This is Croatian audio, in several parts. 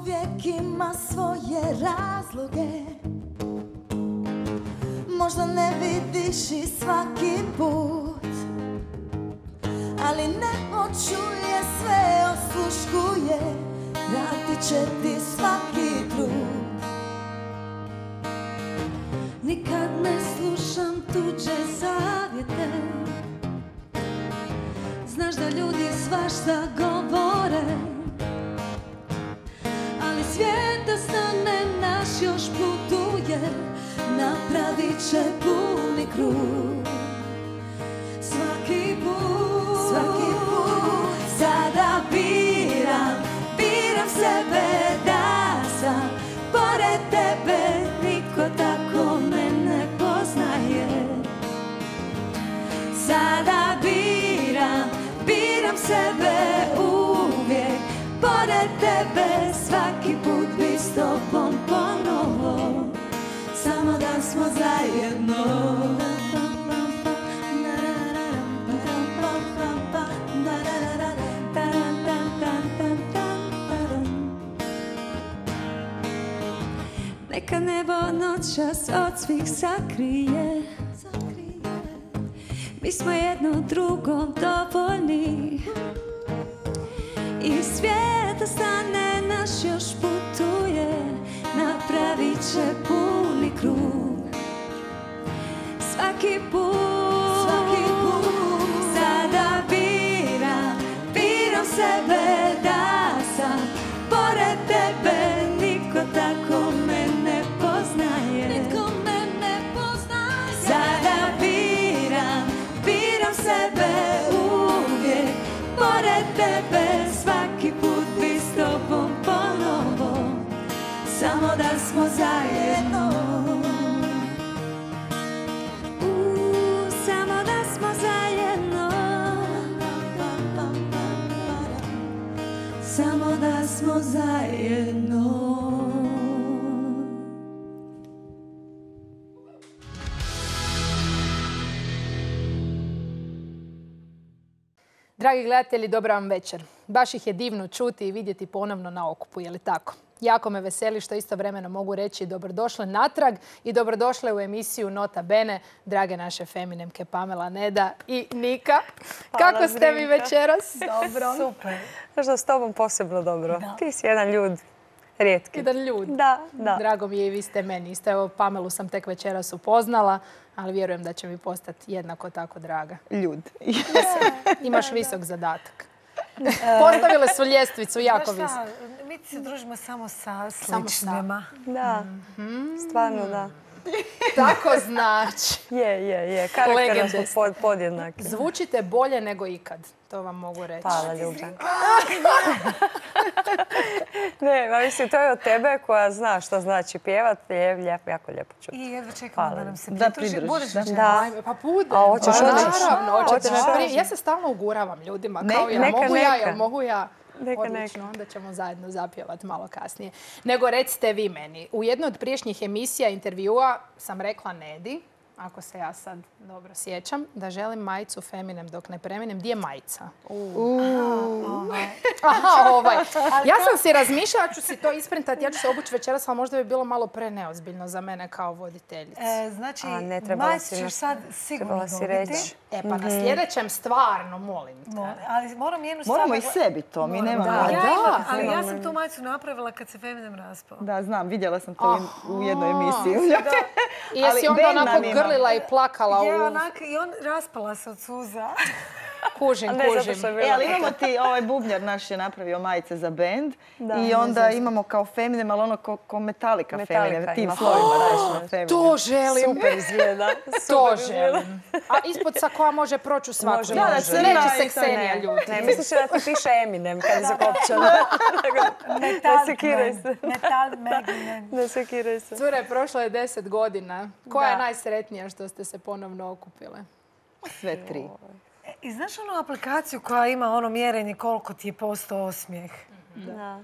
uvijek ima svoje razloge. Možda ne vidiš i svaki put, ali nebo čuje, sve osluškuje, vratit će ti svaki trud. Nikad ne slušam tuđe savjete, znaš da ljudi svašta govore, ali svijet da stane naš još putuje, napravit će puni krug. Svaki put sada biram sebe da sam pored tebe, niko tako me ne poznaje. Sada biram sebe uvijek pored tebe, svaki put bi s tobom ponovo, samo da smo zajedno. Neka nebo noćas od svih sakrije, mi smo jedno drugom dovoljni, i svijeta stane naš još putuje, napravit će puni krug. Svaki put sada biram sebe da sam pored tebe, niko tako me ne poznaje. Sada biram sebe uvijek pored tebe, svaki put bi s tobom ponovo, samo da smo zajedno. Samo da smo zajedno. Samo da smo zajedno. Dragi gledatelji, dobra vam večer. Baš ih je divno čuti i vidjeti ponovno na okupu, je li tako? Jako me veseli što istovremeno mogu reći dobrodošle natrag i dobrodošle u emisiju Nota Bene, drage naše feminemke Pamela, Neda i Nika. Kako ste mi večeras? Dobro. Super. Znaš da s tobom posebno dobro. Ti si jedan ljud. Rijetki. Jedan ljud. Da. Drago mi je i vi ste meni. Evo, Pamelu sam tek večeras upoznala, ali vjerujem da će mi postati jednako tako draga. Ljud. Imaš visok zadatak. Postavile su ljestvicu jako visok. Mi se družimo samo sa sličnima. Da, stvarno da. Tako znači. Je. Karakterno smo podjednaki. Zvučite bolje nego ikad. To vam mogu reći. Hvala, Ljubčan. Ne, mislim, to je od tebe koja zna što znači pjevat. Jako lijepo čuti. I jedva čekamo da nam se pridružiš. Budeš Da. večera? Pa budem. A hoćeš? Ja se stalno uguravam ljudima. Kao mogu ja. Odlično, onda ćemo zajedno zapjevati malo kasnije. Nego recite vi meni, u jednoj od prijašnjih emisija intervjua sam rekla Nedi, ako se ja sad dobro sjećam, da želim majicu Feminem dok ne preminem. Gdje je majica? Aha, ovaj. Ja sam si razmišljala, ću si to isprintati, ja ću se obući večeras, ali možda bi bilo malo preneozbiljno za mene kao voditeljicu. Znači, majicu ćeš sad sigurno dobiti. Pa na sljedećem stvarno, molim te. Ali moram jednu stvar... Moramo i sebi to, mi nemamo. Ali ja sam tu majicu napravila kad se Feminem raspao. Da, znam, vidjela sam to u jednoj emisiji. I jesi onda onako grlila i plakala u... I on raspala se od suza. Kužim. Ali imamo ti, ovaj bubnjar naš je napravio majice za bend i onda imamo kao Feminem, ali ono ko Metallica Feminem, tim slovima radiš Feminem. To želim. Super izgleda. To želim. A ispod sakoa može proći u svaku. Neće se Ksenija ljuti. Ne, misliš da ti piše Eminem kad je zakopčano. Ne sekiraj se. Ne sekiraj se. Cure, prošlo je 10 godina. Koja je najsretnija što ste se ponovno okupile? Sve tri. I znaš onu aplikaciju koja ima ono mjerenje koliko ti je postao osmijeh? Da.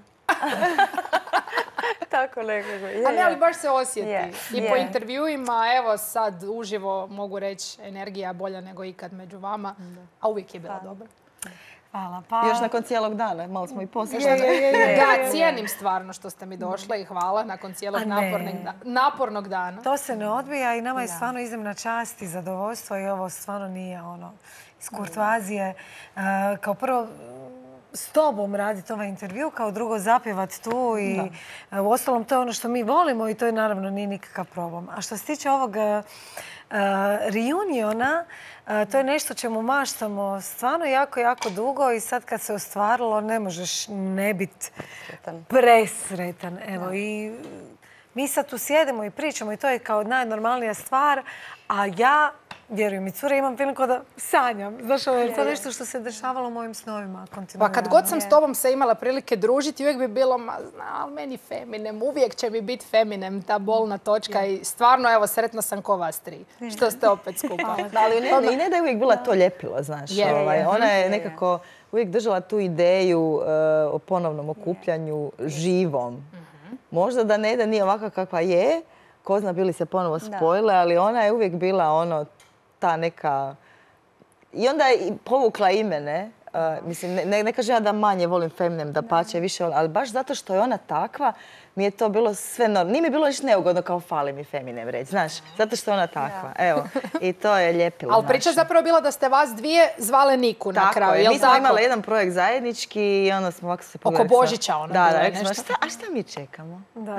Tako nekako. Ali baš se osjeti. I po intervjuima, evo sad uživo mogu reći, energija bolja nego ikad među vama, a uvijek je bila dobra. Hvala. Još nakon cijelog dana, malo smo i poslije. Da, cijenim stvarno što ste mi došle i hvala nakon cijelog napornog dana. To se ne odbija i nama je stvarno iznimna čast i zadovoljstvo i ovo stvarno nije iz kurtoazije. Kao prvo, s tobom raditi ovaj intervju, kao drugo zapjevati tu i uostalom to je ono što mi volimo i to je naravno nije nikakav problem. A što se tiče ovog reuniona, to je nešto čemu maštamo stvarno jako, jako dugo i sad kad se ostvarilo ne možeš ne biti presretan. Evo, i mi sad tu sjedimo i pričamo i to je kao najnormalnija stvar, a ja, vjerujem i cure, imam priliku da sanjam. Znaš, to je nešto što se dešavalo u mojim snovima kontinuirano. Pa kad god sam s tobom se imala prilike družiti, uvijek bi bilo, ali meni feminem, uvijek će mi biti feminem, ta bolna točka i stvarno, evo, sretna sam ko vas tri, što ste opet skupa. Ali i ne da je uvijek bila to ljepilo, znaš. Ona je nekako uvijek držala tu ideju o ponovnom okupljanju živom. Možda da ne da nije ovakva kakva je, ko zna bili se ponovo spojile, ali ona je uvijek bila ta neka... I onda je povukla i mene. Mislim, ne kažem ja da manje volim feminem, da pače više volim, ali baš zato što je ona takva, mi je to bilo sve normalno. Nije mi bilo ništa neugodno kao fali mi feminem reći, znaš, zato što je ona takva. Evo, i to je ljepilo. Ali priča zapravo bila da ste vas dvije zvale Niku na kraju, jel' tako? Mi smo imali jedan projekt zajednički i onda smo ovako se pogledali. Oko Božića ono bilo je nešto. A šta mi čekamo?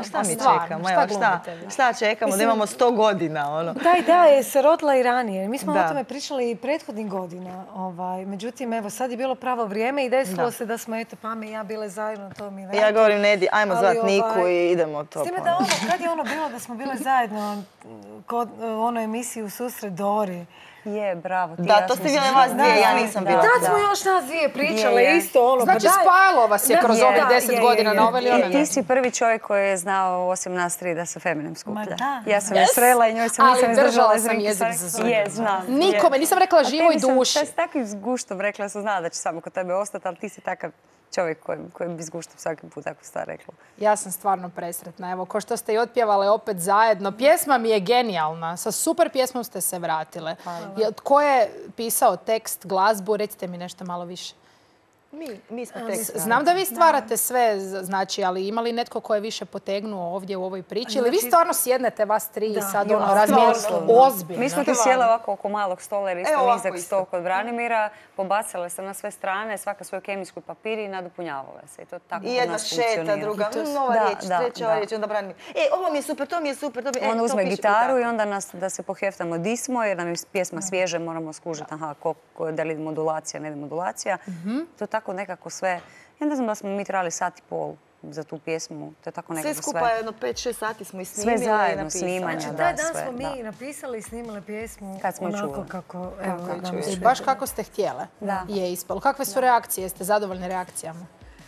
Šta Šta čekamo? Da imamo 100 godina, Da, ideja se rodila i ranije. Mi smo o tome pričali i prethodnih godina. Međutim, evo, sad je bilo pravo vrijeme i desilo se da smo, eto, Pame i ja bile zajedno na tom eventu. Ja govorim Nedi, ajmo zvat Niku i idemo to. S time da kad je bilo da smo bile zajedno kod onoj emisiji U susret Dori. Je, bravo. Da, to ste bile vas dvije, ja nisam bila. I tad smo još nas dvije pričale isto. Znači spajalo vas je kroz ovih 10 godina na ovaj ili onaj. Ti si prvi čovjek koji je znao osim nas tri da se feminem skuplja. Ja sam je srela i njoj sam nisam izdržala. Ali držala sam jezik za zub. Je, znam. Nikome, nisam rekla živoj duši. Ja sam takvim zguštom rekla, sam znala da će samo kod tebe ostati, ali ti si takav čovjek kojem bi s guštom svaki put tako stvar rekla. Ja sam stvarno presretna. Evo, ko što ste i otpjevale opet zajedno. Pjesma mi je genijalna. Sa super pjesmom ste se vratile. Tko je pisao tekst, glazbu? Recite mi nešto malo više. Mi smo tekst. Znam da vi stvarate sve, znači, ali ima li netko ko je više potegnuo ovdje u ovoj priči? Ili vi stvarno sjednete vas tri i sad razmijenite ozbiljno? Mi smo ti sjele ovako oko malog stola jer isto nizak stol kod Branimira. Pobacale se na sve strane, svaka svoju kemijsku papir i nadopunjavale se. I to tako I jedna šeta, druga, nova riječ, treća riječ, onda Branimir. Ovo mi je super, to mi je super. Onda uzme gitaru i onda nas da se poheftamo di smo jer nam je pjesma svježe, moramo skužiti da li modulacija, ne modulacija. To tako nekako sve. Ja ne znam da smo mi trebali 1,5 sata za tu pjesmu. To je tako nekako sve. Sve skupa jedno 5-6 sati smo i snimili sve zajedno, snimanja. Znači, taj dan smo mi napisali i snimali pjesmu onako kako... Baš kako ste htjele je ispalo. Kakve su reakcije? Jeste zadovoljne reakcijama?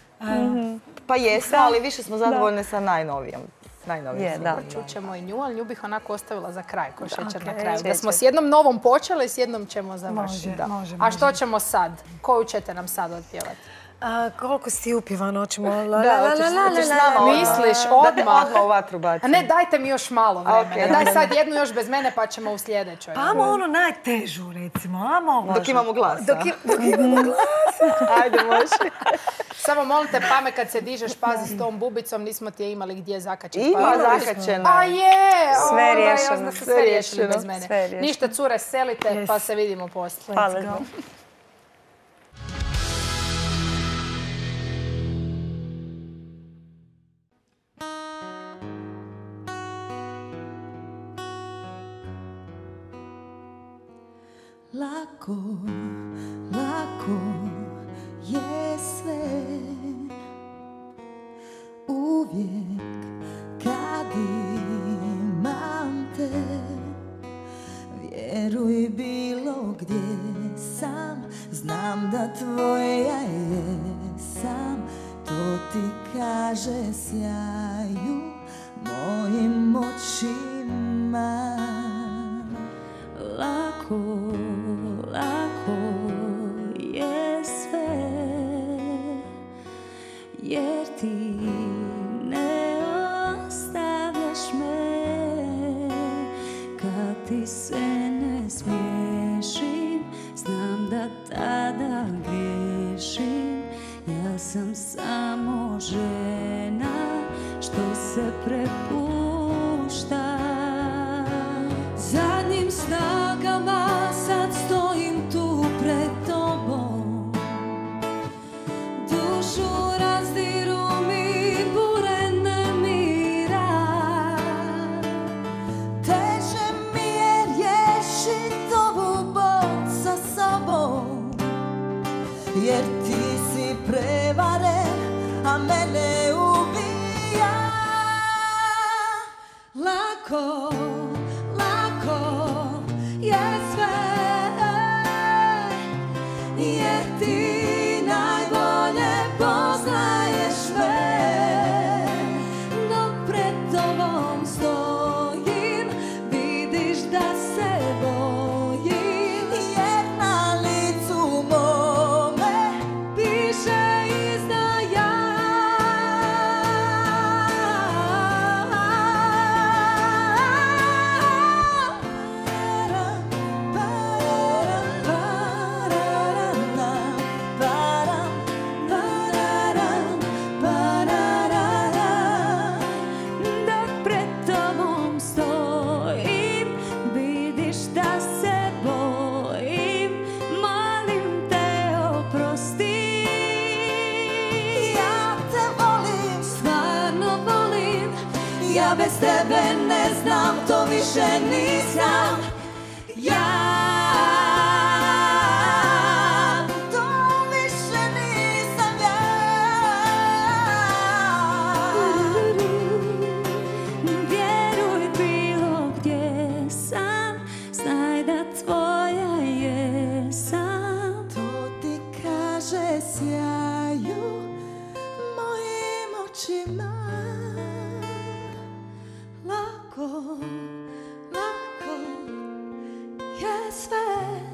Pa jesmo, ali više smo zadovoljne sa najnovijom. Čućemo i nju, ali nju bih onako ostavila za kraj, ko šećer na kraju. Da smo s jednom novom počeli i s jednom ćemo završiti. A što ćemo sad? Koju ćete nam sad otpjevati? Koliko si upjevano, hoćemo... Misliš odmah? Da te odmah u vatru bacim. Ne, dajte mi još malo vremena. Daj sad jednu još bez mene pa ćemo u sljedećoj. Pa amo ono najtežu, recimo. Dok imamo glasa. Dok imamo glasa. Ajde, može. Samo molite, Pame, kad se dižeš, pazi s tom bubicom, nismo ti je imali gdje zakačiti. Ima zakačena. A je! Sve riješeno. Sve riješili bez mene. Ništa, cure, selite pa se vidimo poslije. Hvala. Lako, lako je sve, uvijek kad imam te, vjeruj bilo gdje sam, znam da tvoja jesam, to ti kaže sjaju mojim očima. Lako, lako je sve, jer ti ne ostavljaš me, kad ti se ne smiješim, znam da tada griješim. se prepušta. Zadnjim snagama sad stojim tu pred tobom. Dušu razdiru mi bure nemira. Teže mi je riješit ovu bol sa sobom, jer ti si prevaren, a mene ubija. Lako, lako je sve, jer ti najbolje poznaješ me. Dok pred tobom stojim, vidiš da se bojim, jer na licu mome piše izdaja. Dok pred tobom stojim, vidiš da se bojim, molim te oprosti. Ja te volim, stvarno volim, ja bez tebe ne znam, to više nisam ja. To više nisam ja. Vjeruj bilo gdje sam, znaj da tvoja jesam. To ti kaže sjaju mojim očima. Lako, lako je sve.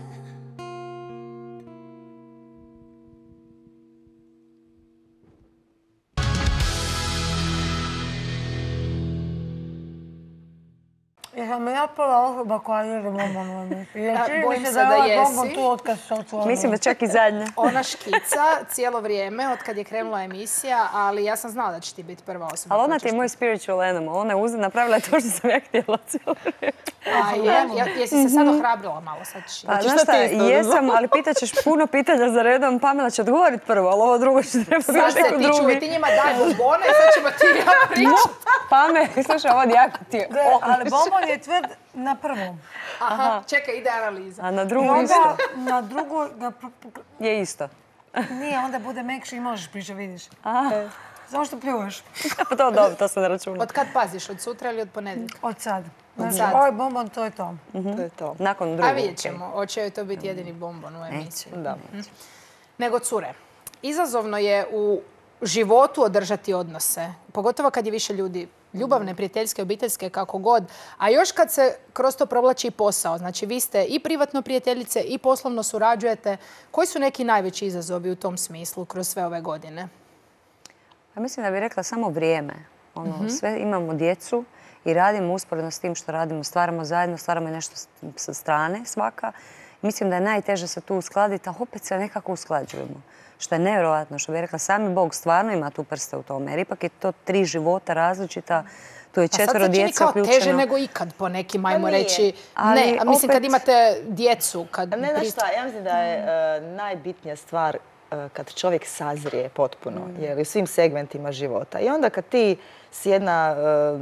Jesam ja prva osoba koja jede bombon u emisiji. Bojim se da jesi. Bombon tu otkad se otvorilo. Mislim da čak i zadnja. Ona škica cijelo vrijeme od kad je krenula emisija, ali ja sam znala da će ti biti prva osoba. Ali ona ti je moj spiritual animal. Ona je napravila to što sam ja htjela cijelo vrijeme. Jesi se sad ohrabrila malo? Sad ćeš... Pa znaš šta, jesam, ali pitaćeš puno pitanja za redom. Pamela će odgovoriti prvo, ali ovo drugo će treba Znaš se, ti čuvaj, ti njima daj bombone i sad ćemo ti i ja pričati. Pame, slušaj, ovo jako ti je... Ali bombon je tvrd na prvom. Aha, čekaj, ide analiza. A na I drugu isto? onda na drugu... Je isto. Nije, onda bude mekši i možeš pričati, vidiš. Samo što pljuješ. Pa to dobro, to se ne računa. Od kad paziš? Od sutra ili od ponedjeljka? Od sad. Znači, sad. ovaj bombon, to je to. To je to. Nakon drugog. A vidjet ćemo, hoće joj to biti jedini bombon u emisiji. Da. Nego cure, izazovno je u životu održati odnose. Pogotovo kad je više ljudi ljubavne, prijateljske, obiteljske, kako god. A još kad se kroz to provlači i posao. Znači, vi ste i privatno prijateljice i poslovno surađujete. Koji su neki najveći izazovi u tom smislu kroz sve ove godine? Ja mislim da bih rekla samo vrijeme. Sve imamo djecu i radimo usporedno s tim što radimo. Stvaramo zajedno, stvaramo i nešto sa strane svaka. Mislim da je najteže se tu uskladiti, a opet se nekako usklađujemo. Što je nevjerojatno, što bih rekla, sami Bog stvarno ima tu prste u tome. Jer ipak je to 3 života različita, tu je 4 djeca uključeno. A sad se čini kao teže nego ikad po nekim, ajmo reći. Ne, mislim kad imate djecu. Ne znaš šta, ja mislim da je najbitnija stvar kad čovjek sazrije potpuno, jer u svim segmentima života. I onda kad ti si jedna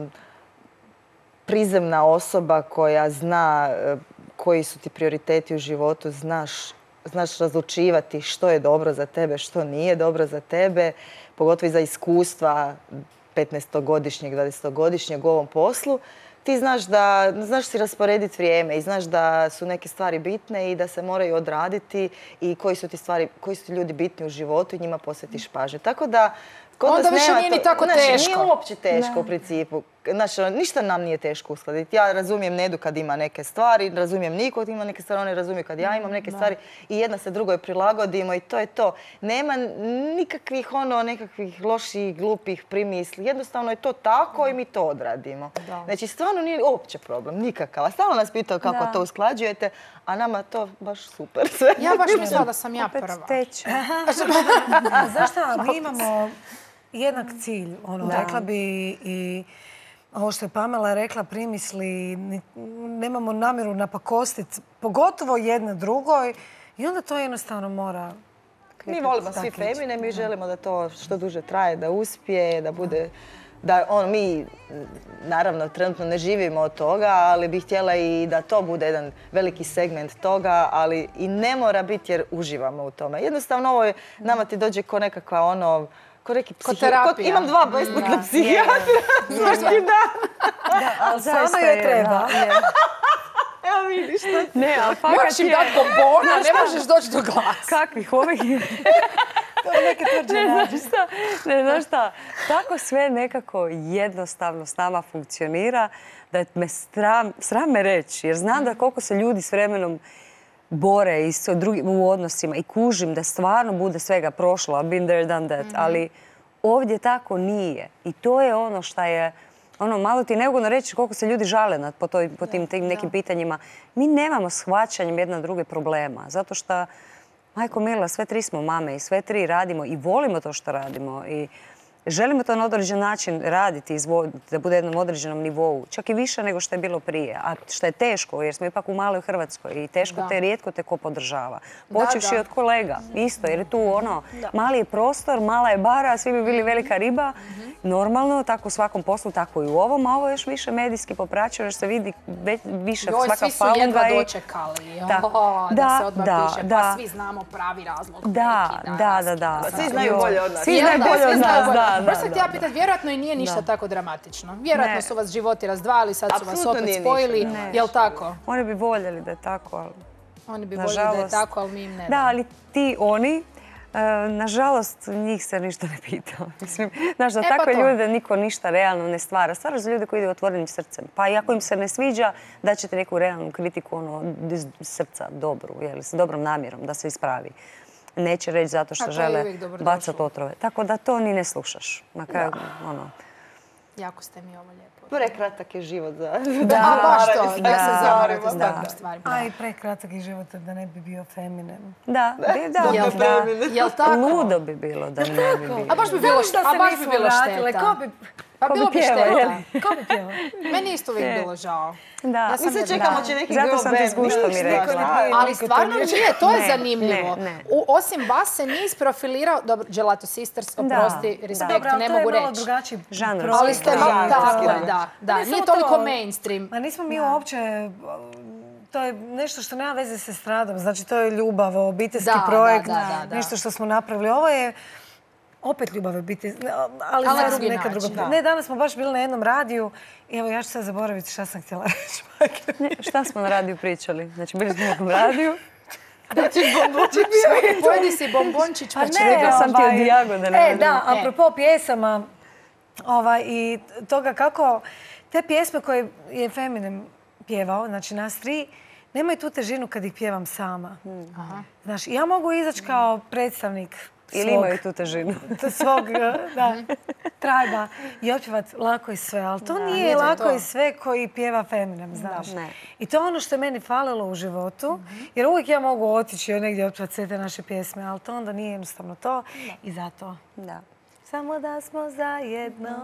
prizemna osoba koja zna koji su ti prioriteti u životu, znaš razlučivati što je dobro za tebe, što nije dobro za tebe, pogotovo i za iskustva 15-godišnjeg, 20-godišnjeg u ovom poslu, ti znaš si rasporediti vrijeme i znaš da su neke stvari bitne i da se moraju odraditi i koji su ti ljudi bitni u životu i njima posvetiš pažnju. Tako da onda više nije ni tako teško. Nije uopće teško u principu. Znači, ništa nam nije teško uskladiti. Ja razumijem Nedu kad ima neke stvari, razumijem Niko kad ima neke stvari, one razumiju kad ja imam neke stvari i jedna se drugoj prilagodimo i to je to. Nema nekakvih loših, glupih primisli. Jednostavno je to tako i mi to odradimo. Znači, stvarno nije uopće problem, nikakav. A stalno nas pitao kako to usklađujete, a nama to baš super sve. Ja baš mislila da sam ja prva. Zašto? Mi imamo jednak cilj. Rekla bi i ovo što je Pamela rekla, primisli, nemamo namjeru napakostiti, pogotovo jedna drugoj i onda to jednostavno mora... Mi volimo svi femine, mi želimo da to što duže traje, da uspije, da bude... Mi, naravno, trenutno ne živimo od toga, ali bih htjela i da to bude jedan veliki segment toga, ali i ne mora biti jer uživamo u tome. Jednostavno, ovo nama ti dođe ko nekakva ko neki terapija. Imam 2 besplatna psihijatra. Svaki dan. Ali stvarno joj treba. Evo vidiš što... Moraš im dati bombona, ne možeš doći do glasa. Kakvih ovih... Ne, znaš šta, tako sve nekako jednostavno s nama funkcionira da me sram me reći, jer znam da koliko se ljudi s vremenom bore i u odnosima i kužim da stvarno bude svega prošlo, I've been there, done that, ali ovdje tako nije. I to je ono što je, malo ti neugodno reći koliko se ljudi žale po tim nekim pitanjima. Mi nemamo shvaćanjem jedna druge problema, zato što majko mila, sve 3 smo mame i sve 3 radimo i volimo to što radimo i želimo to na određen način raditi, da bude na jednom određenom nivou, čak i više nego što je bilo prije. A što je teško, jer smo ipak u maloj Hrvatskoj i rijetko te ko podržava. Počevši od kolega, isto, jer je tu mali je prostor, mala je bara, svi bi bili velika riba. Normalno, tako u svakom poslu, tako i u ovom, a ovo je još više medijski popraćeno, jer se vidi više svaka falunga. Svi su jedva dočekali da se odmah piše, pa svi znamo pravi razlog. Da. Svi znaju bolje od nas. Svi znaju bolje od nas, da. Prosto htjela pitati, vjerojatno i nije ništa tako dramatično. Vjerojatno su vas životi razdvajali, sad su vas opet spojili. Jel' tako? Oni bi voljeli da je tako, ali... Oni bi voljeli da je tako, ali mi im ne da. Da, ali oni, nažalost, njih se ništa ne pita. Znaš, za takve ljude niko ništa realno ne stvara. Stvara za ljude koji ide otvorenim srcem. Pa i ako im se ne sviđa, daćete neku realnu kritiku iz srca, dobru, s dobrom namjerom da se ispravi. Neće reći zato što žele bacati otrove. Tako da to ni ne slušaš. Na kraju, Jako ste mi ovo lijepo. Prekratak je život za... Da, baš to. Da se zamarate s takvim stvarima. A i prekratak je život da ne bi bio feminen. Da. Jel' tako? Ludo bi bilo da ne bi bio. A baš bi bilo šteta. Pa bilo bi šteta. Ko bi pjevao? Meni isto uvijek bilo žao. Da. Mi se čekamo će neki girl band. Zato sam ti s guštom i rekla. Ali stvarno nije, to je zanimljivo. Osim vas se nije isprofilirao, dobro, Gelato Sisters, oprosti, respekt, ne mogu reći. To je malo drugačiji žanr. Ali ste malo tako, da. Nije toliko mainstream. Ma nismo mi uopće... To je nešto što nema veze sa estradom. Znači, to je ljubav, obiteljski projekt, nešto što smo napravili. Ovo je opet ljubav obiteljski, ali sasvim neka druga. Ne, danas smo baš bili na jednom radiju i evo, ja ću sad zaboraviti šta sam htjela reći. Šta smo na radiju pričali? Znači, bili smo na nekom radiju. Pojedi si bombončić, pa će rekla sam ti od jagode. Da, apropo pjesama i toga kako te pjesme koje je Feminem pjevao, znači nas 3, nemaju tu težinu kad ih pjevam sama. Znaš, ja mogu izaći kao predstavnik ili imaju tu težinu. Svog trajba i otpjevati lako i sve, ali to nije lako i sve koji pjeva Feminem, znaš. I to je ono što je meni falilo u životu, jer uvijek ja mogu otići negdje otpjevati sve te naše pjesme, ali to onda nije jednostavno to i zato. Da. Samo da smo zajedno.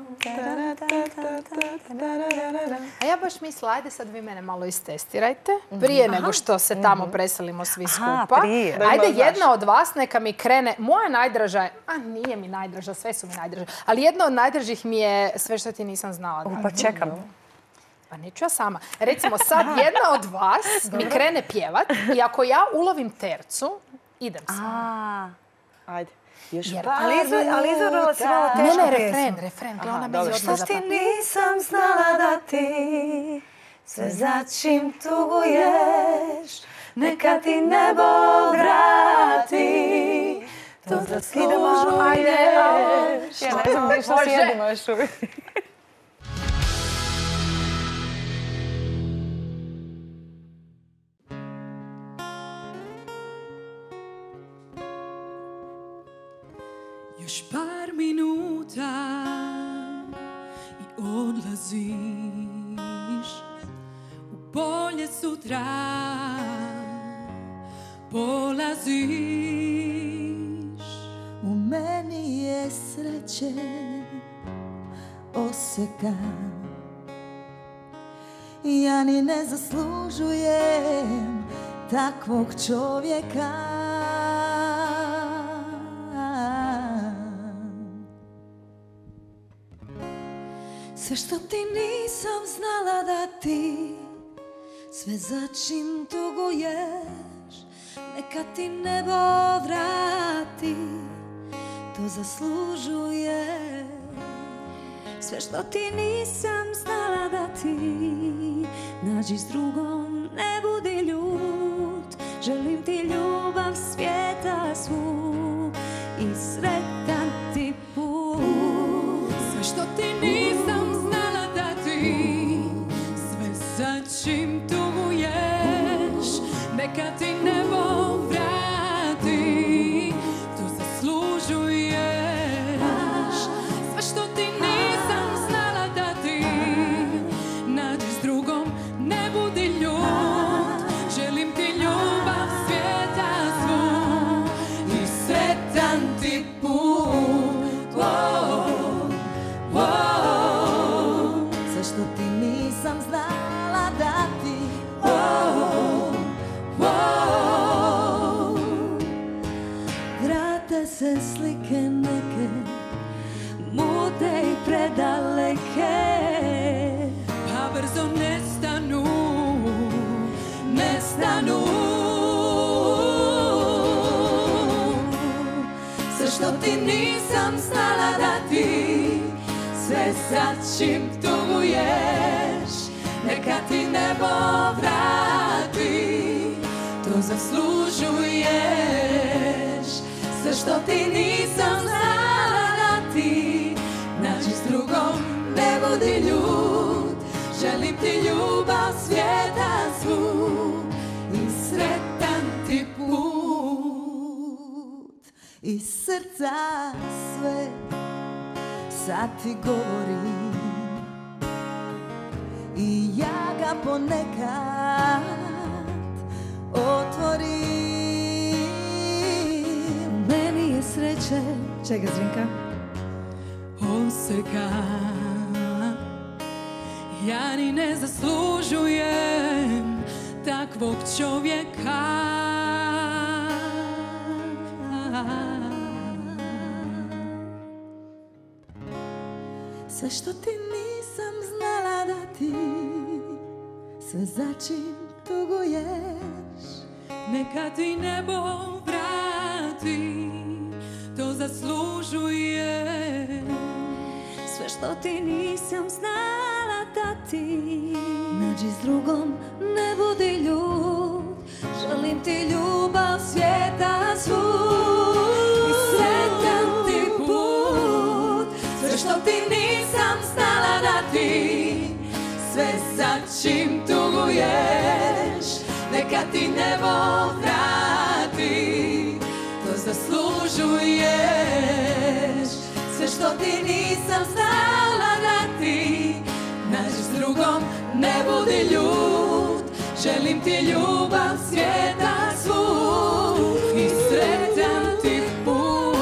A ja baš mislim, ajde sad vi mene malo istestirajte. Prije nego što se tamo preselimo svi skupa. Ajde jedna od vas neka mi krene. Moja najdraža je, nije mi najdraža, sve su mi najdraže. Ali jedna od najdražih mi je Sve što ti nisam znala. Pa čekam. Pa neću ja sama. Recimo sad jedna od vas mi krene pjevat i ako ja ulovim tercu, idem sama. Ajde. Ali izabrala si malo teško pjesmu. Refren. Što ti nisam znala da ti sve za čim tuguješ, neka ti nebo vrati, to zaslužuješ. Ja ne znam što sjedimo još uvijek. Još par minuta i odlaziš u bolje sutra, polaziš. U meni je sreće oseka. Ja ni ne zaslužujem takvog čovjeka. Sve što ti nisam znala dati, sve za čim tuguješ, neka ti nebo vrati, to zaslužuješ. Sve što ti nisam znala dati, nađi s drugom, ne budi ljut. Želim ti ljubav svijeta svu i sretan ti put. Sve što ti nisam znala dati, sve za čim tuguješ, neka ti nebo vrati, to zaslužuješ. Sve što ti nisam znala dati, nađi s drugom, ne budi ljut. Želim ti ljubav svijeta svu i sretan ti put. Sve što ti nisam znala dati, vrate se slike neke, mute i predaleke, pa brzo nestanu, nestanu. sve što ti nisam znala dati, sve za čim tuguješ, neka ti nebo vrati, to zaslužuješ. Sve što ti nisam znala dati, nađi s drugom, ne budi ljut. Želim ti ljubav svijeta svu i sretan ti put. Iz srca sve sad ti govorim i ja ga ponekad otvorim. Meni je sreće, čega Zrinka? Oseka, ja ni ne zaslužujem takvog čovjeka. Sve što ti nisam znala dati, sve za čim tuguješ, neka ti nebo vrati, to zaslužuješ. sve što ti nisam znala dati, nađi s drugom, ne budi ljut. Želim ti ljubav svijeta svu i sretan ti put. Sve što ti nisam znala dati, sve za čim tuguješ, neka ti nebo vrati, to zaslužuješ. Sve što ti nisam znala dati, nađi s drugom, ne budi ljut. Želim ti ljubav svijeta svu i sretan ti put.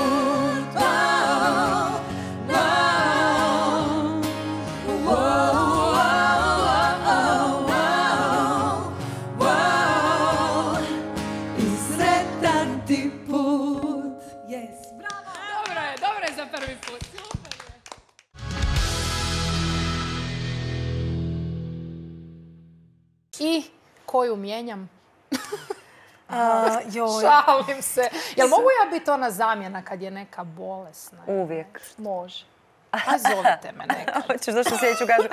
I sretan ti put. Yes. Dobro je za prvi put. I koju mijenjam? Šalim se. Jel mogu ja biti ona zamjena kad je neka bolesna? Uvijek. Može. A zovite me nekad. Hoćeš zašto sljedeću kažu?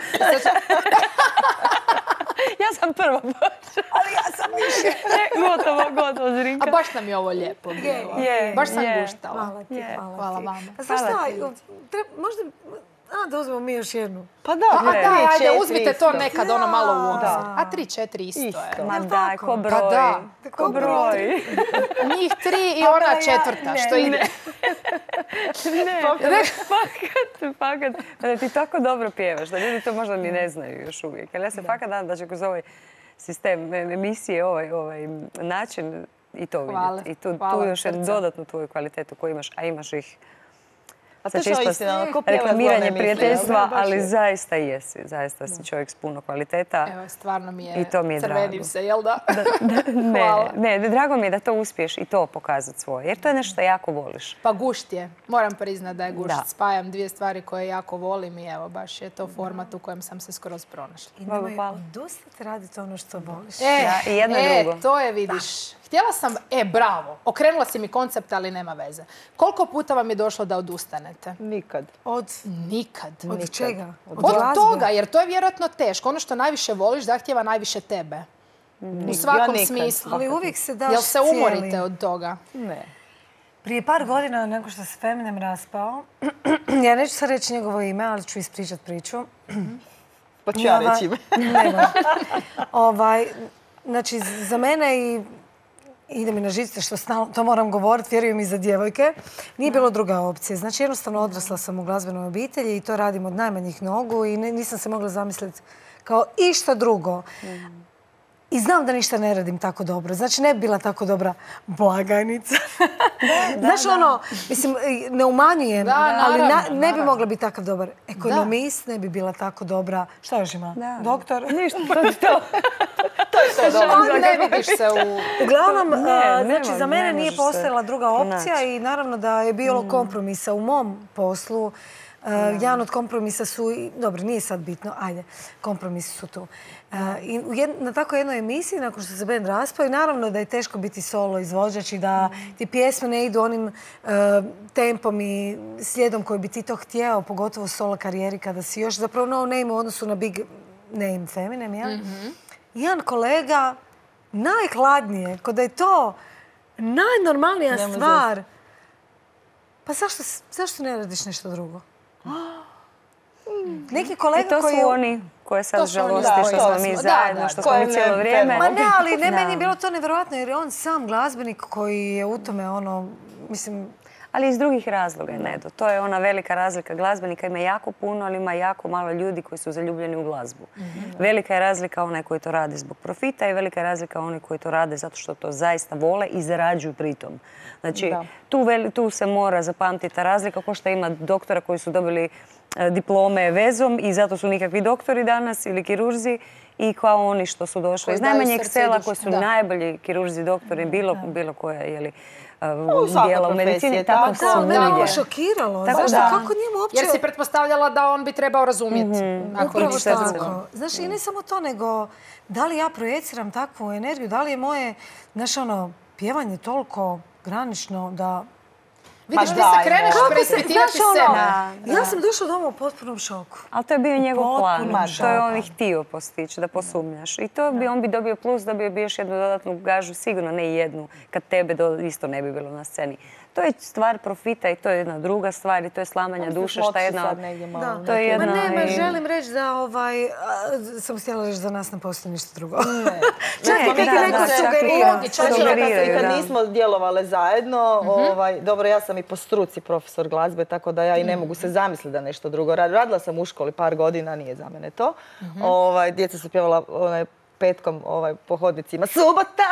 Ja sam prva počela. Ali ja sam više. Gotovo, Zrinka. A baš nam je ovo lijepo bilo. Baš sam guštala. Hvala ti, Hvala vama. Znaš šta, možda da uzmemo mi još jednu. Pa da, ajde, uzmite to nekad ono malo u obzir. A 3-4 isto je. Ma da, ko broj. Pa da. Ko broj. Njih 3 i ona četvrta, što ide. Fakat. Da ti tako dobro pjevaš, da ljudi to možda ni ne znaju još uvijek. Ali ja se fakat nadam da će kroz ovaj sistem emisije, ovaj način i to vidjeti. I tu još jednu dodatnu tvoju kvalitetu koju imaš, a imaš ih to je istina, reklamiranje prijateljstva, ali zaista jesi. Zaista si čovjek s puno kvaliteta. Evo, stvarno mi je, i to mi je crvenim se, jel da? Ne, drago mi je da to uspiješ i to pokazati svoje, jer to je nešto što jako voliš. Pa gušt je. Moram priznati da je gušt. Spajam dvije stvari koje jako volim i evo, baš je to format u kojem sam se skroz pronašla. I nemoj odustati raditi ono što voliš. I jedno i drugo. To je, vidiš. Htjela sam, bravo, okrenula si mi koncept, ali nema veze. Koliko puta vam je došlo da odustanete? Nikad. Nikad. Od čega? Od toga, jer to je vjerojatno teško. Ono što najviše voliš zahtjeva najviše tebe. U svakom smislu. Ali uvijek se daš Jel se umorite od toga? Ne. Prije par godina, nakon što se Feminem raspao, ja neću sad reći njegovo ime, ali ću ispričat priču. Pa ću ja reći ime. Znači, za mene i ide mi na žice što to moram govoriti, vjerujem i za djevojke. Nije bilo druga opcija. Znači, jednostavno odrasla sam u glazbenoj obitelji i to radim od najmanjih nogu i nisam se mogla zamisliti kao išta drugo. I znam da ništa ne radim tako dobro. Znači, ne bi bila tako dobra blagajnica. Znaš, mislim, ne umanjujem, ali ne bi mogla biti takav dobar ekonomist, ne bi bila tako dobra. Šta još ima? Doktor? Ništa, to. Ne vidiš se u... Uglavnom, znači, za mene nije postojala druga opcija i naravno da je bilo kompromisa u mom poslu. Jedan od kompromisa su, dobro, nije sad bitno, ajde, kompromisi su tu. I na tako jednoj emisiji, nakon što se band raspao, i naravno da je teško biti solo izvođač i da ti pjesme ne idu onim tempom i slijedom koji bi ti to htjeo, pogotovo solo karijeri, kada si još zapravo no name u odnosu na big name Feminem, jel? Jedan kolega, najhladnije, kod da je to najnormalnija stvar, pa zašto ne radiš nešto drugo? Neki kolega koji... I to su oni koje sad žalosti što smo mi zajedno, što smo mi cijelo vrijeme. Ma ne, ali meni je bilo to nevjerojatno jer je on sam glazbenik koji je u tome mislim... Ali iz drugih razloga, Nedo. To je ona velika razlika. Glazbenika ima jako puno, ali ima jako malo ljudi koji su zaljubljeni u glazbu. Velika je razlika onaj koji to radi zbog profita i velika je razlika onaj koji to rade zato što to zaista vole i zarađuju pritom. Znači, tu se mora zapamtiti ta razlika, kao što ima doktora koji su dobili diplome vezom i zato su nikakvi doktori danas ili kirurzi i kao oni što su došli iz najmanjeg sela koji su najbolji kirurzi, doktori, bilo koje, dijela u medicini, tako su svugdje. Da, mene je šokiralo. Znaš, kako njemu uopće... Jer si pretpostavljala da on bi trebao razumjeti. Upravo tako. Znaš, i ne samo to, nego da li ja projeciram takvu energiju, da li je moje, znaš, pjevanje toliko granično da... Vidiš, ti se kreneš preispitivati sebe. Ja sam došla doma u potpunom šoku. Ali to je bio njegov plan. To je on i htio postići, da posumnjaš. I to on bi dobio plus, dobio bi još jednu dodatnu gažu, sigurno ne jednu, kad tebe isto ne bi bilo na sceni. To je stvar profita i to je jedna druga stvar i to je slamanja duše, šta je jedna... To je jedna... Ne, želim reći da sam htjela reći da nas ne postoji ništa drugo. Čak i kad ti neko sugerira. Kad nismo djelovale zajedno, dobro, ja sam i po struci profesor glazbe, tako da ja i ne mogu se zamisliti da nešto drugo radim. Radila sam u školi par godina, nije za mene to. Djeca su pjevala petkom po hodnicima. Subota,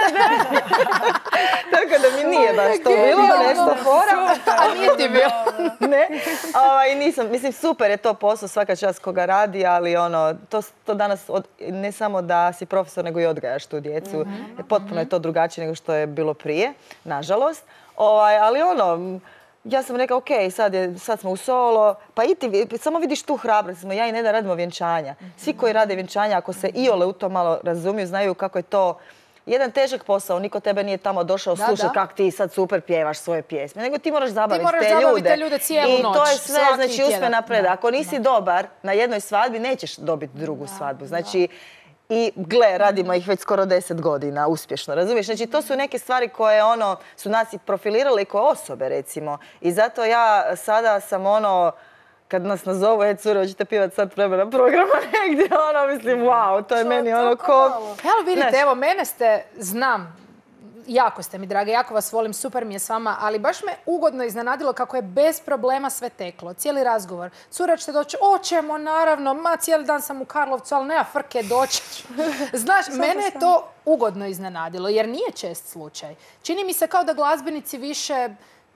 tako da mi nije baš to bilo, nešto fora. A nije ti bilo? Ne. Nisam, mislim, super je to posao, svaka čast koga radi, ali to danas ne samo da si profesor, nego i odgajaš tu djecu. Potpuno je to drugačije nego što je bilo prije, nažalost. Ali ja sam rekla, ok, sad smo u solo, pa i ti, samo vidiš tu hrabrost. Ja i Neda radimo vjenčanja. Svi koji rade vjenčanja, ako se iole u to malo razumiju, znaju kako je to jedan težak posao. Niko tebe nije tamo došao slušati kako ti sad super pjevaš svoje pjesme, nego ti moraš zabaviti te ljude. Cijelu noć. I to je sve, znači, uspje napred. Ako nisi dobar na jednoj svadbi, nećeš dobiti drugu svadbu. Znači, i gle, radimo ih već skoro 10 godina, uspješno, razumiješ? Znači, to su neke stvari koje su nas i profilirale kao osobe, recimo. I zato ja sada sam kad nas nazovu, cure, hoćete pivati sad vremena programa negdje, mislim, wow, to je meni ko... Evo vidite, evo, mene znam, jako ste mi drage, jako vas volim, super mi je s vama, ali baš me ugodno iznenadilo kako je bez problema sve teklo. Cijeli razgovor. Cura, ćete doći? Oćemo, naravno. Cijeli dan sam u Karlovcu, ali nema frke, doći ću. Znaš, mene je to ugodno iznenadilo, jer nije čest slučaj. Čini mi se kao da glazbenici više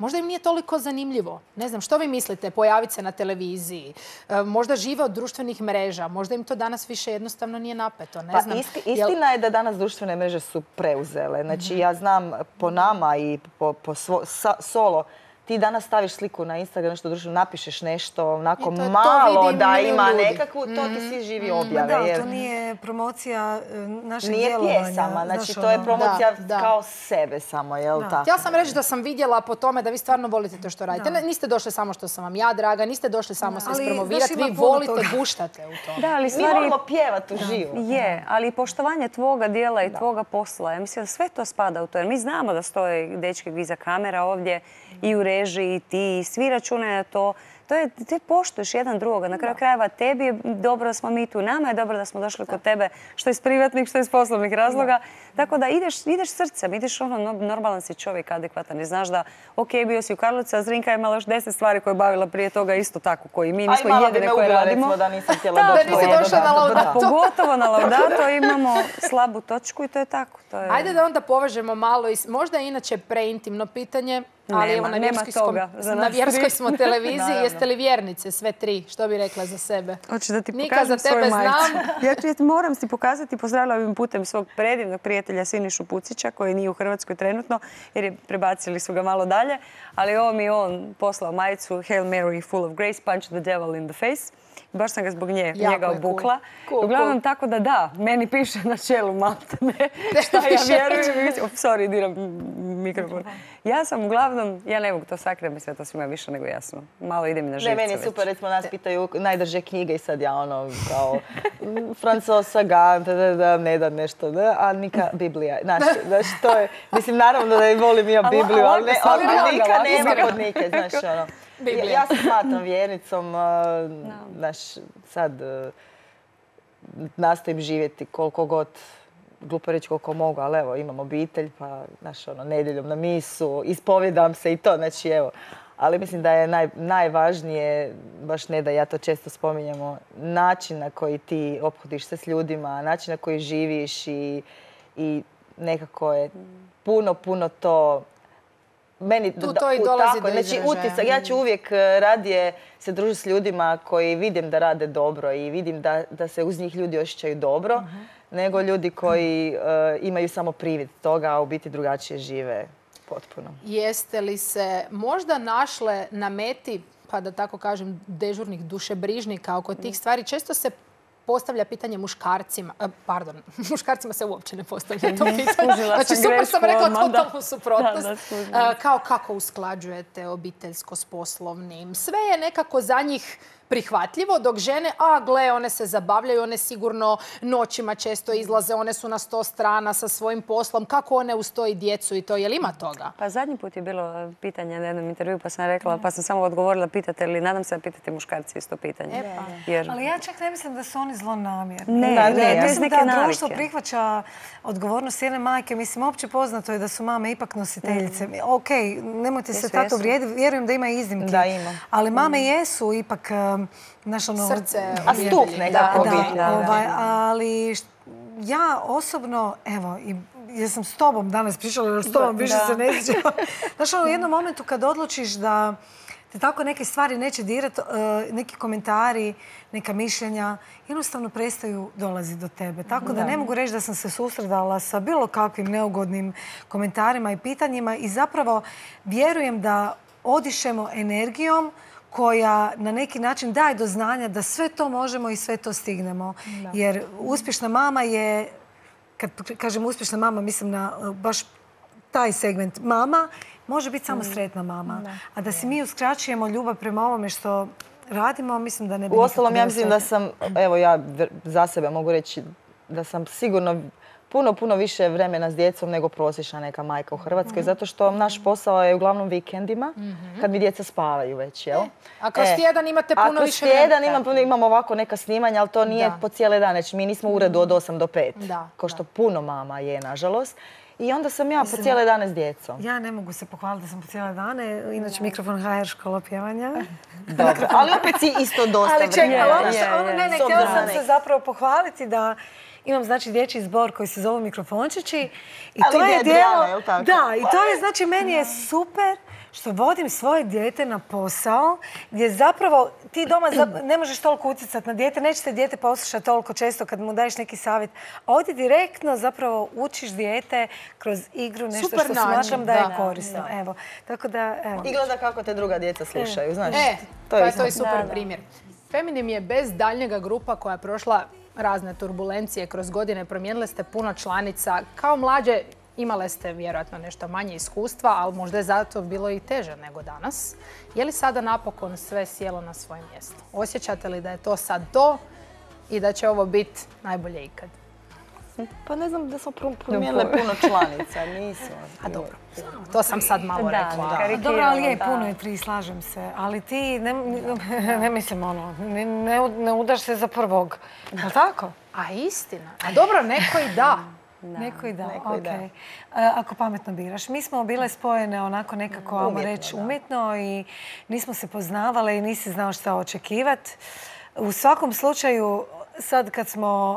Možda im nije toliko zanimljivo. Ne znam, što vi mislite? Pojaviti se na televiziji. Možda žive od društvenih mreža. Možda im to danas više jednostavno nije napeto. Ne znam. Istina je da danas društvene mreže su preuzele. Znači, ja znam po nama i po solo, ti danas staviš sliku na Instagram, nešto društveno, napišeš nešto, onako malo da ima nekakvu, to ti svi živi objave. Da, to nije promocija našeg djelovanja. Nije pjesama, znači to je promocija kao sebe samo, jel tako? Htjela sam reći da sam vidjela po tome da vi stvarno volite to što radite. Niste došli samo što sam vam ja draga, niste došli samo se ispromovirati, vi volite, guštate u tome. Da, ali mi volimo pjevati u živu. Je, ali poštovanje tvoga dijela i tvoga posla, ja mislim da sve to spada u to, jer mi znamo da stoje dečki iza kamera ovdje i u režiji, ti, svi računaju na to. Ti poštuješ jedan drugoga. Na kraju krajeva tebi je dobro da smo mi tu, nama je dobro da smo došli kod tebe, što iz privatnih, što iz poslovnih razloga. Tako da ideš srcem, ideš normalan si čovjek, adekvatan. I znaš da, ok, bio si u Karlovcu, a Zrinka je imala još 10 stvari koje je bavila prije toga isto tako, koji mi nismo jedine koje radimo. Da nisam htjela došla na Laudato. Pogotovo na Laudato imamo slabu točku i to je tako. Ajde da onda povežemo malo, možda je inače preintimno pitanje, ali evo na vjerskoj smo televiziji. Jeste li vjernice, sve tri? Što bi rekla za sebe? Hoću da ti Nika, za tebe znam. Ja moram ti pokazati, pozdravila ovim putem svog predivnog prijatelja Sinišu Pucića, koji nije u Hrvatskoj trenutno, jer prebacili su ga malo dalje. Ali ovo mi je on poslao majicu Hail Mary full of grace, punch the devil in the face. Baš sam ga zbog njega obukla. Uglavnom tako da, meni piše na čelu maltene šta ja vjerujem. Sorry, diram mikrofon. Ja sam uglavnom, ja ne mogu to sakriti, mislim da to svima više nego jasno. Malo ide mi na živce. Ne, meni je super, recimo nas pitaju najdrže knjige i sad ja kao François Sagan, ne da nešto, a Nika Biblija. Znaš, to je, mislim, naravno da volim ja Bibliju, ali Nika nema kod Nike, znaš, ono. Ja se smatram vjernicom, sad nastojim živjeti koliko god, glupo reći koliko mogu, ali evo, imam obitelj, pa nedjeljom na misu, ispovjedam se i to, znači evo. Ali mislim da je najvažnije, baš ne da ja to često spominjemo, način na koji ti ophodiš se s ljudima, način na koji živiš i nekako je puno to. Tu to i dolazi do izražaja. Utisak. Ja ću uvijek radije se družiti s ljudima koji vidim da rade dobro i vidim da se uz njih ljudi osjećaju dobro, nego ljudi koji imaju samo privid toga, a u biti drugačije žive potpuno. Jeste li se možda našle na meti, pa da tako kažem, dežurnih dušebrižnika oko tih stvari? Često se postavlja pitanje muškarcima. Muškarcima se uopće ne postavlja to pitanje. Znači, super sam rekla totalnu suprotnost. Kao kako usklađujete obiteljsko s poslovnim. Sve je nekako za njih prihvatljivo, dok žene, one se zabavljaju, one sigurno noćima često izlaze, one su na 100 strana sa svojim poslom. Kako one ustoji djecu i to? Je li ima toga? Pa zadnji put je bilo pitanje na jednom intervju, pa sam rekla, pa sam samo odgovorila, pitate li, nadam se da pitate muškarci isto pitanje. Ali ja čak ne mislim da su oni zlonamjerni. Ne, mislim da društvo prihvaća odgovornost jedne majke. Mislim, opće poznato je da su mame ipak nositeljice. Ok, nemojte se tako vrijediti, vjerujem da ima iznimke. Da, ima. Ali mame jesu ipak srce. A stup nekako biti. Ali ja osobno, evo, jer sam s tobom danas pričala, jer s tobom više se ne sjećam. Znaš, u jednom momentu kad odlučiš da te tako neke stvari neće dirati, neki komentari, neka mišljenja, jednostavno prestaju dolaziti do tebe. Tako da ne mogu reći da sam se susretala sa bilo kakvim neugodnim komentarima i pitanjima i zapravo vjerujem da odišemo energijom koja na neki način daje do znanja da sve to možemo i sve to stignemo. Jer uspješna mama je, kad kažem uspješna mama, mislim na baš taj segment. Mama može biti samo sretna mama. A da si mi uskraćujemo ljubav prema ovome što radimo, mislim da ne bi... Uostalom, ja mislim da sam, evo ja za sebe mogu reći da sam sigurno puno više vremena s djecom nego prosječna neka majka u Hrvatskoj, zato što naš posao je uglavnom vikendima, kad mi djeca spavaju već, jel? A kroz tjedan imate puno više vremena? A kroz tjedan imam ovako neka snimanja, ali to nije po cijele dane. Znači, mi nismo u uredu od 8 do 5, kao što puno mama je, nažalost. I onda sam ja po cijele dane s djecom. Ja ne mogu se pohvaliti da sam po cijele dane, inače mikrofon HR škola pjevanja. Dobro, ali opet si isto dosta. Ali čekaj, htjela sam se zapravo pohvaliti da imam, znači, dječji zbor koji se zove Mikrofončići. Ali to je Dijana, je li tako? Da, i to je, znači, meni je super što vodim svoje dijete na posao gdje zapravo ti doma ne možeš toliko utjecati na dijete, nećete dijete poslušati toliko često kad mu daješ neki savjet. A ovdje direktno zapravo učiš dijete kroz igru, nešto što smatram da je korisno. Evo, tako da, evo. I gleda kako te druga djeca slušaju, znaš. To je super primjer. Feminim je bez daljnjega grupa koja je prošla razne turbulencije kroz godine. Promijenili ste puno članica. Kao mlađe imale ste vjerojatno nešto manje iskustva, ali možda je zato bilo i teže nego danas. Je li sada napokon sve sjelo na svoje mjesto? Osjećate li da je to sad to i da će ovo biti najbolje ikad? Pa ne znam da smo promijenile puno članica, nismo. A dobro, to sam sad malo rekla. Dobro, ali je puno je 3, slažem se. Ali ti, ne mislim ono, ne udaš se za prvog. Je li tako? A istina. A dobro, neko i da. Neko i da, okej. Ako pametno biraš. Mi smo bile spojene onako nekako, ajmo reći, umjetno i nismo se poznavale i nisi znao šta očekivati. U svakom slučaju, sad kad smo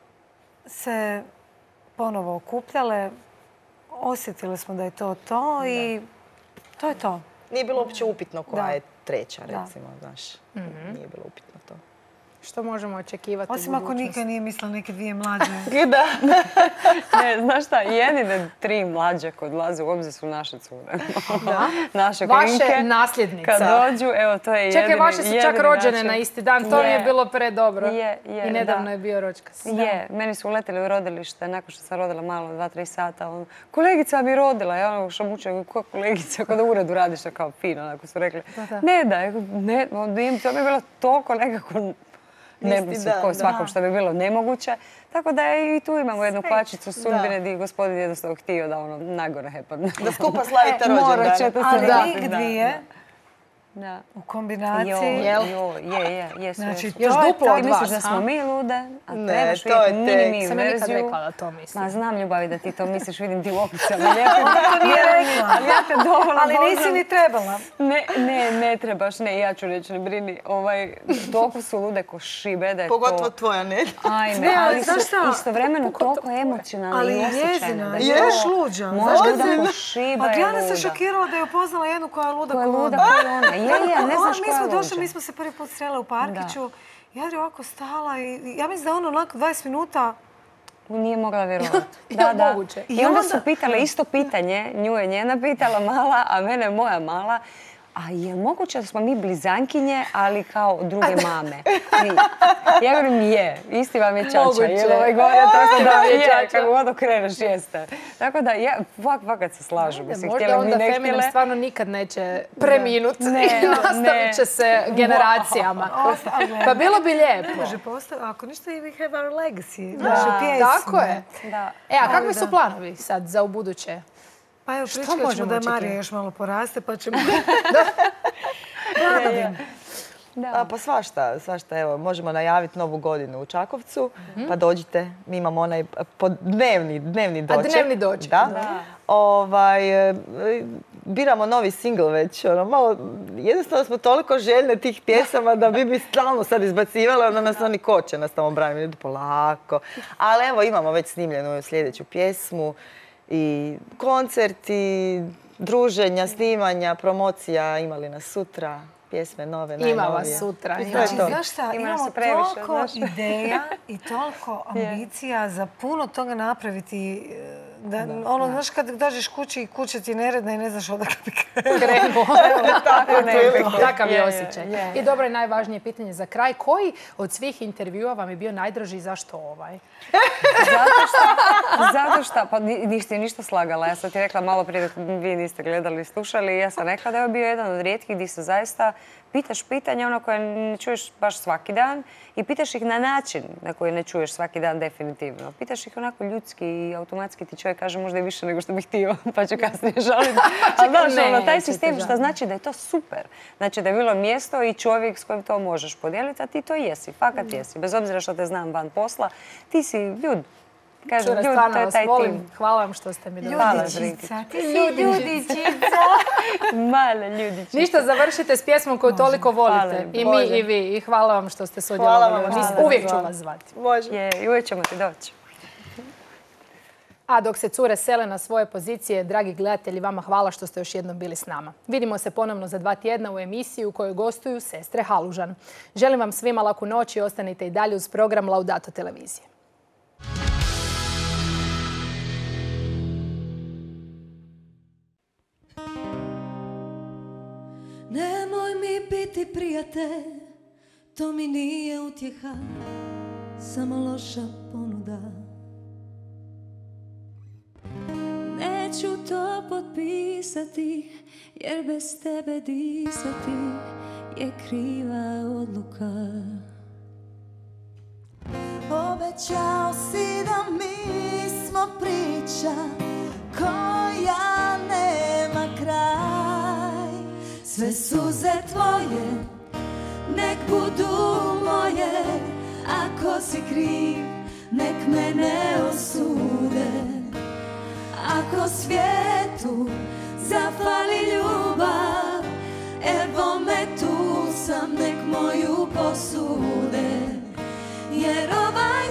se ponovo okupljale, osjetili smo da je to to i to je to. Nije bilo uopće upitno koja je treća, recimo, znaš. Nije bilo upitno to. Što možemo očekivati u budućnosti? Osim ako nikad nije mislila neke 2 mlađe. Da. Ne, znaš šta, jedine 3 mlađe koje odlaze u obzir su naše cure. Naše klinke. Vaše nasljednice. Kad dođu, evo, to je jedini. Čekaj, vaše su čak rođene na isti dan. To mi je bilo predobro. Je, i nedavno je bio ročkas. Je, meni su uleteli u rodilište nakon što sam rodila malo, 2-3 sata. Kolegica mi rodila. Ja ono šamučem, koja kolegica? Kada u uredu radiš, kao fino, onako su rekli. Ne da, to mi je bilo toliko nekako svakom što bi bilo nemoguće. Tako da i tu imamo jednu kvačicu sudbine gdje gospodin jednostavno htio da ono nagore hepadne. Da skupa slavite rođendan. Ali njih 2 u kombinaciji. Je. Znači, još duplo od vas. Misliš da smo mi lude, a trebaš vidjeti mini verziju. Sam ja nikad rekla da to mislim. Ma znam, Ljubavi, da ti to misliš, vidim ti u oklicama. To nije rekla. Ali ja te dovoljno ali nisi ni trebala. Ne trebaš, ne, ja ću reći, ne brini. Toliko su lude ko šibe da je to... Pogotovo tvoja, ne? Ajme, ali su istovremeno toliko emocionalni i osjećajni. Ali je još luđa. Možda da ko šiba je luda. A Glijana se šokirala da je upoznala jednu koja je luda ko ona. Ne znaš koja je luđa. Mi smo se prvi put srele u parkiću. Ja je ovako stala i ja mislim da ono onako 20 minuta... Nije mogla vjerovati. Da. I onda su pitale isto pitanje. Nju je njena pitala mala, a mene moja mala. A je moguće da smo mi blizankinje, ali kao druge mame? Ja govorim je. Isti vam je čača. Moguće. Da je, kako god okreneš, jeste. Tako da, fakat se slažu. Možda onda Feminim stvarno nikad neće preminut i nastavit će se generacijama. Pa bilo bi lijepo. Može postaviti, ako ništa i we have our legacy. Tako je. A kakvi su planovi sad za ubuduće? Pa evo, pričat ćemo da Marija još malo poraste, pa ćemo... Pa svašta. Evo, možemo najaviti Novu godinu u Čakovcu, pa dođite. Mi imamo onaj dnevni doček. A dnevni doček, da. Biramo novi single već. Jednostavno smo toliko željne tih pjesama da bi stalno sad izbacivali, onda nas oni koče, nas tamo branimo, polako. Ali evo, imamo već snimljenu sljedeću pjesmu. I koncerti, druženja, snimanja, promocija, imali nas sutra, pjesme nove, najnovije. Ima vas sutra. Znači, znaš šta, imamo toliko ideja i toliko ambicija za puno toga napraviti. Znaš, kad dođeš kući i kuća ti je neredna i ne znaš odakle bi krenuo. Takav je osjećaj. I dobro je najvažnije pitanje za kraj. Koji od svih intervjua vam je bio najdraži i zašto ovaj? Zato što, pa niste ništa slagala. Ja sam ti rekla malo prije da vi niste gledali i slušali. Ja sam rekla da je bio jedan od rijetkih gdje se zaista pitaš pitanja ono koje ne čuješ baš svaki dan i pitaš ih na način na koji ne čuješ svaki dan definitivno. Pitaš ih onako ljudski i automatski ti čovjek kaže možda i više nego što bih htio, pa će kasnije žaliti. Ali znaš, taj sistem što znači da je to super. Znači da je bilo mjesto i čovjek s kojim to možeš podijeliti, a ti to jesi, fakat jesi. Bez obzira što te znam van posla, ti si ljud. Kažem, stvarno vas volim. Hvala vam što ste mi dali. Ljudičica, ti si ljudičica. Mala ljudičica. Ništa, završite s pjesmom koju toliko volite. I mi i vi. I hvala vam što ste sudjelovali. Uvijek ću vas zvati. Može. I uvijek ćemo ti doći. A dok se cure sele na svoje pozicije, dragi gledatelji, vama hvala što ste još jednom bili s nama. Vidimo se ponovno za 2 tjedna u emisiji u kojoj gostuju sestre Halužan. Želim vam svima laku noć i ostanite i dalje uz program Laudato televizije. Nemoj mi biti prijatelj, to mi nije utjeha, samo loša ponuda. Neću to potpisati, jer bez tebe disati je kriva odluka. Obećao si da mi smo priča koja nema kraj. Sve suze tvoje nek budu moje, ako si kriv nek me ne osude. Ako svijetu zafali ljubav, evo me tu sam, nek moju posude. Jer ovaj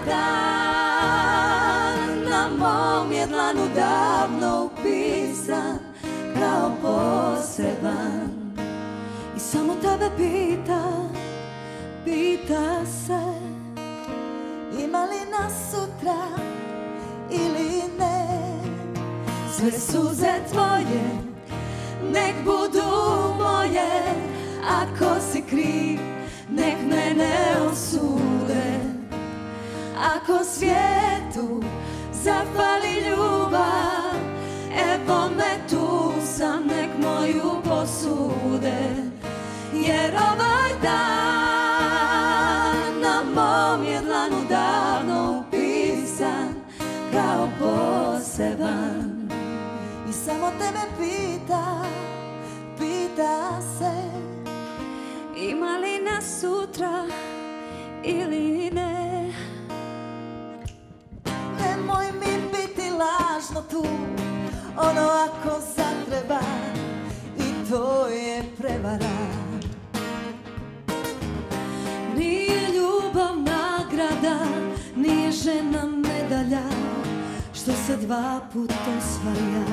dan na mom je dlanu davno upisan kao poseban. I samo tebe pita se, ima li nas sutra ili ne. Sve suze tvoje nek budu moje, ako si kriv nek me ne osude. Ako svijetu zafali ljubav, evo me tu sam, nek moju posude. Jer ovaj dan na mom je dlanu davno upisan kao poseban. I samo tebe pita se, ima li nas sutra ili ne. Nemoj mi biti lažno tu, ono ako zatreba, i to je prevara. Nije ljubav nagrada, nije žena medalja, što se 2 puta osvaja.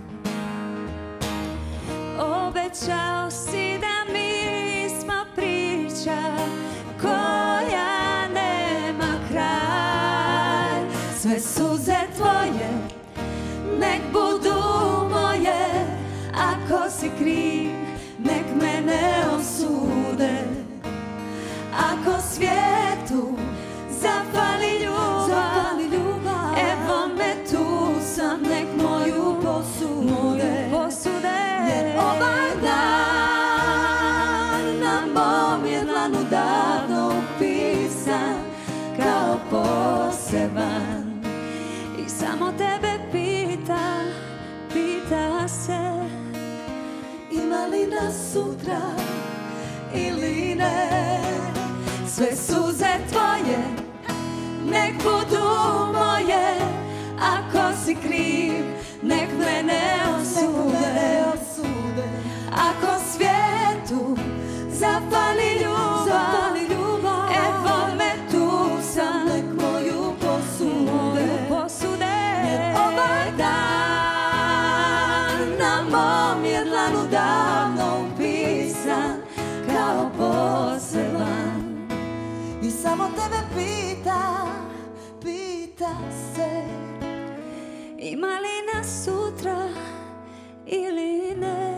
Obećao si da mi smo priča koja nema kraj. Sve suze tvoje nek budu moje, ako si kriv nek me ne osude. Ako svijetu zafali ljubav, evo me tu sam, nek moju posude. Jer ovaj dan na mom je dlanu davno upisan kao poseban. I samo tebe pita se, ima li nas sutra ili ne. Sve suze tvoje nek budu moje, ako si kriv nek me ne osude. Ako svijetu zafali ljubav, evo me tu sam, nek moju posude. Jer ovaj dan na mom je dlanu davno upisan kao poseban. I samo tebe pita se, ima li nas sutra ili ne.